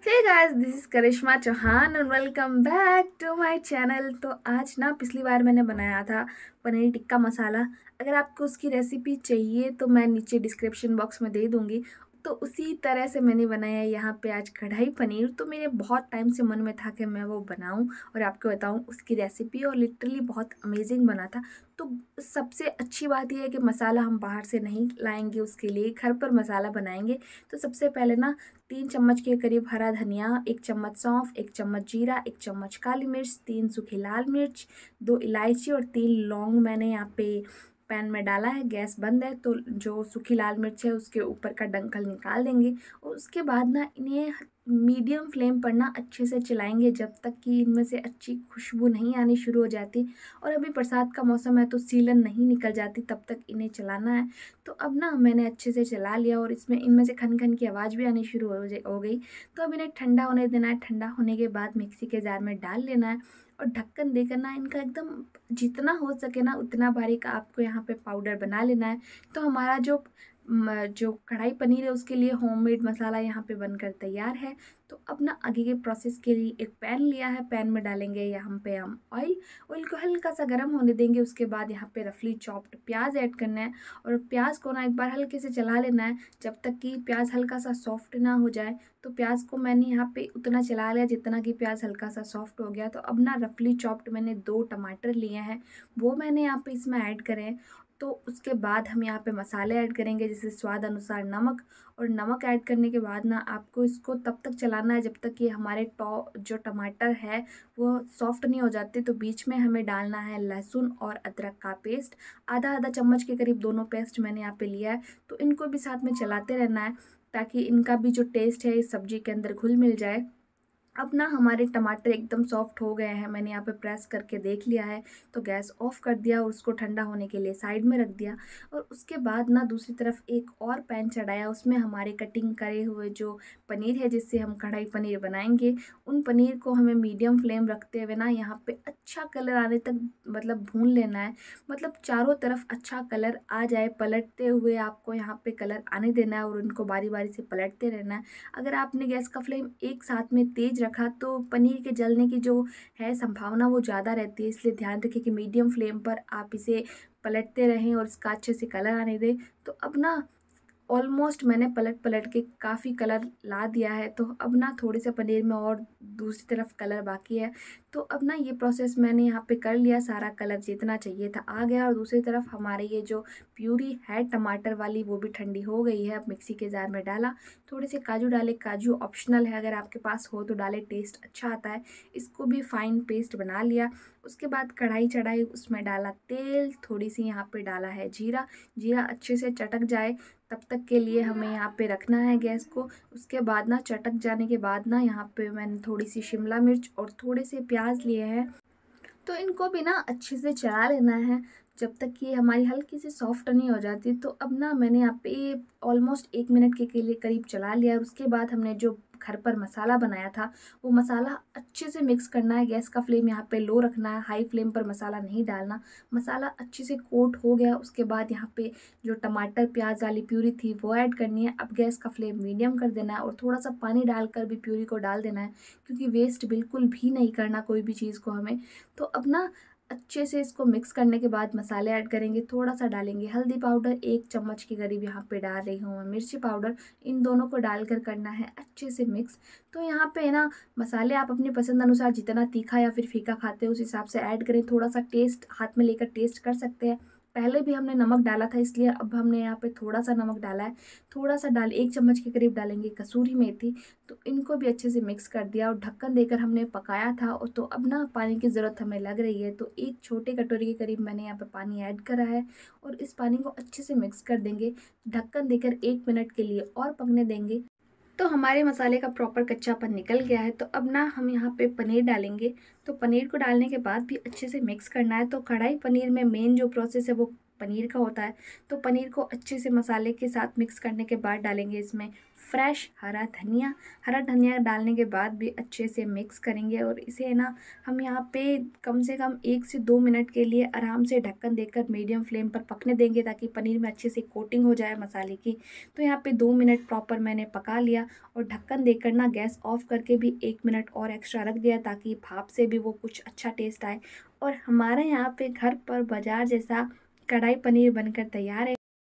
Hey guys, this is Karishma Chauhan and welcome back to my channel. तो आज ना पिछली बार मैंने बनाया था पनीर टिक्का मसाला। अगर आपको उसकी रेसिपी चाहिए तो मैं नीचे डिस्क्रिप्शन बॉक्स में दे दूँगी। तो उसी तरह से मैंने बनाया है यहाँ पे आज कढ़ाई पनीर। तो मेरे बहुत टाइम से मन में था कि मैं वो बनाऊँ और आपको बताऊँ उसकी रेसिपी, और लिटरली बहुत अमेजिंग बना था। तो सबसे अच्छी बात यह है कि मसाला हम बाहर से नहीं लाएंगे, उसके लिए घर पर मसाला बनाएंगे। तो सबसे पहले ना 3 चम्मच के करीब हरा धनिया, 1 चम्मच सौंफ, 1 चम्मच जीरा, 1 चम्मच काली मिर्च, 3 सूखी लाल मिर्च, 2 इलायची और 3 लौंग मैंने यहाँ पे पैन में डाला है। गैस बंद है। तो जो सूखी लाल मिर्च है उसके ऊपर का डंठल निकाल देंगे और उसके बाद ना इन्हें मीडियम फ्लेम पर ना अच्छे से चलाएंगे जब तक कि इनमें से अच्छी खुशबू नहीं आनी शुरू हो जाती। और अभी बरसात का मौसम है तो सीलन नहीं निकल जाती, तब तक इन्हें चलाना है। तो अब ना मैंने अच्छे से चला लिया और इसमें इनमें से खन खन की आवाज़ भी आनी शुरू हो गई। तो अब इन्हें ठंडा होने देना है। ठंडा होने के बाद मिक्सी के जार में डाल लेना है और ढक्कन देकर ना इनका एकदम जितना हो सके ना उतना बारीक आपको यहाँ पे पाउडर बना लेना है। तो हमारा जो कढ़ाई पनीर है उसके लिए होममेड मसाला यहाँ पे बनकर तैयार है। तो अब ना आगे के प्रोसेस के लिए एक पैन लिया है। पैन में डालेंगे यहाँ पे हम ऑयल। ऑयल को हल्का सा गर्म होने देंगे। उसके बाद यहाँ पे रफली चॉप्ड प्याज ऐड करना है और प्याज को ना एक बार हल्के से चला लेना है जब तक कि प्याज हल्का सा सॉफ्ट ना हो जाए। तो प्याज को मैंने यहाँ पे उतना चला लिया जितना कि प्याज हल्का सा सॉफ्ट हो गया। तो अब ना रफली चॉप्ड मैंने 2 टमाटर लिए हैं, वो मैंने यहाँ पे इसमें ऐड करें। तो उसके बाद हम यहाँ पे मसाले ऐड करेंगे, जैसे स्वाद अनुसार नमक। और नमक ऐड करने के बाद ना आपको इसको तब तक चलाना है जब तक कि हमारे जो टमाटर है वो सॉफ्ट नहीं हो जाते। तो बीच में हमें डालना है लहसुन और अदरक का पेस्ट, आधा आधा चम्मच के करीब दोनों पेस्ट मैंने यहाँ पे लिया है। तो इनको भी साथ में चलाते रहना है ताकि इनका भी जो टेस्ट है इस सब्जी के अंदर घुल मिल जाए। अब ना हमारे टमाटर एकदम सॉफ्ट हो गए हैं, मैंने यहाँ पे प्रेस करके देख लिया है। तो गैस ऑफ कर दिया और उसको ठंडा होने के लिए साइड में रख दिया। और उसके बाद ना दूसरी तरफ एक और पैन चढ़ाया, उसमें हमारे कटिंग करे हुए जो पनीर है जिससे हम कढ़ाई पनीर बनाएंगे, उन पनीर को हमें मीडियम फ्लेम रखते हुए ना यहाँ पे अच्छा कलर आने तक मतलब भून लेना है। मतलब चारों तरफ अच्छा कलर आ जाए, पलटते हुए आपको यहाँ पे कलर आने देना है और उनको बारी बारी से पलटते रहना है। अगर आपने गैस का फ्लेम एक साथ में तेज रखा तो पनीर के जलने की जो है संभावना वो ज़्यादा रहती है, इसलिए ध्यान रखें कि मीडियम फ्लेम पर आप इसे पलटते रहें और इसका अच्छे से कलर आने दें। तो अब ना ऑलमोस्ट मैंने पलट पलट के काफ़ी कलर ला दिया है। तो अब ना थोड़े से पनीर में और दूसरी तरफ कलर बाकी है। तो अब ना ये प्रोसेस मैंने यहाँ पे कर लिया, सारा कलर जितना चाहिए था आ गया। और दूसरी तरफ हमारे ये जो प्यूरी है टमाटर वाली वो भी ठंडी हो गई है। अब मिक्सी के जार में डाला, थोड़े से काजू डाले। काजू ऑप्शनल है, अगर आपके पास हो तो डाले, टेस्ट अच्छा आता है। इसको भी फाइन पेस्ट बना लिया। उसके बाद कढ़ाई चढ़ाई, उसमें डाला तेल, थोड़ी सी यहाँ पे डाला है जीरा। जीरा अच्छे से चटक जाए तब तक के लिए हमें यहाँ पे रखना है गैस को। उसके बाद ना चटक जाने के बाद ना यहाँ पे मैंने थोड़ी सी शिमला मिर्च और थोड़े से प्याज लिए हैं। तो इनको भी ना अच्छे से चला लेना है जब तक कि हमारी हल्की सी सॉफ्ट नहीं हो जाती। तो अब ना मैंने यहाँ पे ऑलमोस्ट 1 मिनट के लिए करीब चला लिया। और उसके बाद हमने जो घर पर मसाला बनाया था वो मसाला अच्छे से मिक्स करना है। गैस का फ्लेम यहाँ पे लो रखना है, हाई फ्लेम पर मसाला नहीं डालना। मसाला अच्छे से कोट हो गया, उसके बाद यहाँ पे जो टमाटर प्याज वाली प्यूरी थी वो ऐड करनी है। अब गैस का फ्लेम मीडियम कर देना है और थोड़ा सा पानी डालकर भी प्यूरी को डाल देना है, क्योंकि वेस्ट बिल्कुल भी नहीं करना कोई भी चीज़ को हमें। तो अब ना अच्छे से इसको मिक्स करने के बाद मसाले ऐड करेंगे। थोड़ा सा डालेंगे हल्दी पाउडर, 1 चम्मच के करीब यहाँ पे डाल रही हूँ मैं मिर्ची पाउडर। इन दोनों को डालकर करना है अच्छे से मिक्स। तो यहाँ पे ना मसाले आप अपनी पसंद अनुसार जितना तीखा या फिर फीका खाते हो उस हिसाब से ऐड करें। थोड़ा सा टेस्ट हाथ में लेकर टेस्ट कर सकते हैं। पहले भी हमने नमक डाला था इसलिए अब हमने यहाँ पे थोड़ा सा नमक डाला है। थोड़ा सा 1 चम्मच के करीब डालेंगे कसूरी मेथी। तो इनको भी अच्छे से मिक्स कर दिया और ढक्कन देकर हमने पकाया था। और तो अब ना पानी की ज़रूरत हमें लग रही है, तो एक छोटे कटोरी के करीब मैंने यहाँ पे पानी ऐड करा है और इस पानी को अच्छे से मिक्स कर देंगे। ढक्कन देकर 1 मिनट के लिए और पकने देंगे। तो हमारे मसाले का प्रॉपर कच्चापन निकल गया है। तो अब ना हम यहाँ पे पनीर डालेंगे। तो पनीर को डालने के बाद भी अच्छे से मिक्स करना है। तो कढ़ाई पनीर में मेन जो प्रोसेस है वो पनीर का होता है। तो पनीर को अच्छे से मसाले के साथ मिक्स करने के बाद डालेंगे इसमें फ्रेश हरा धनिया डालने के बाद भी अच्छे से मिक्स करेंगे और इसे ना हम यहाँ पे कम से कम 1 से 2 मिनट के लिए आराम से ढक्कन देकर मीडियम फ्लेम पर पकने देंगे ताकि पनीर में अच्छे से कोटिंग हो जाए मसाले की। तो यहाँ पे 2 मिनट प्रॉपर मैंने पका लिया और ढक्कन देकर ना गैस ऑफ करके भी 1 मिनट और एक्स्ट्रा रख दिया ताकि भाप से भी वो कुछ अच्छा टेस्ट आए। और हमारे यहाँ पे घर पर बाजार जैसा कढ़ाई पनीर बनकर तैयार है।